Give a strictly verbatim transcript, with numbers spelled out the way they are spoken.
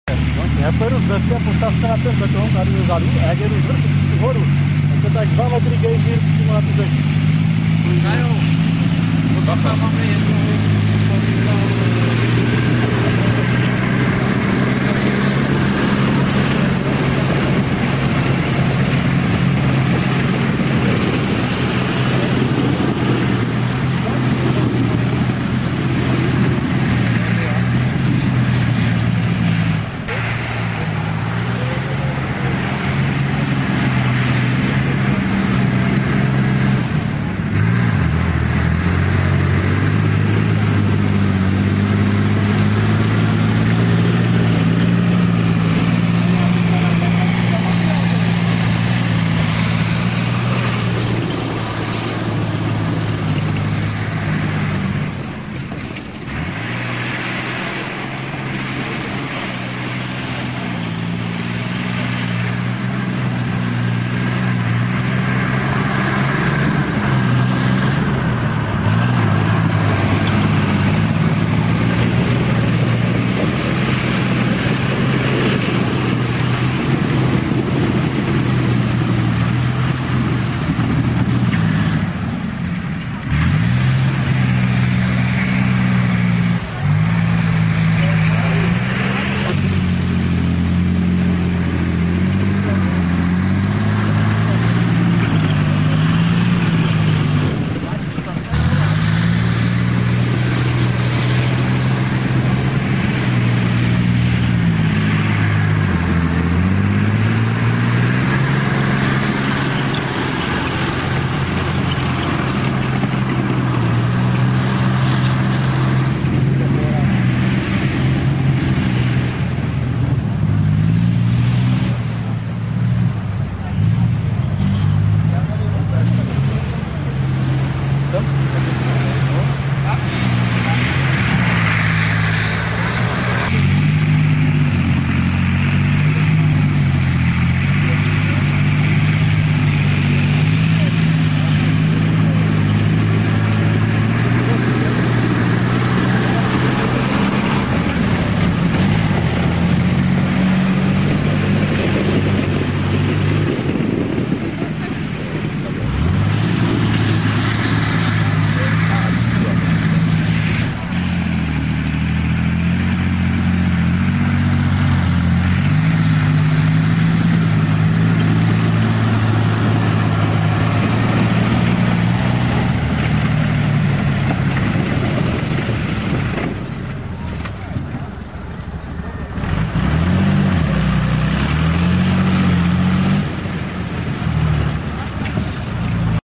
Já pojedu z desky a postav se na ten beton tady dozadu a jak jedu zvrch horu, tak to tak dva metry gejzír přímo na tu zeď. Kajo, to tam máme jednu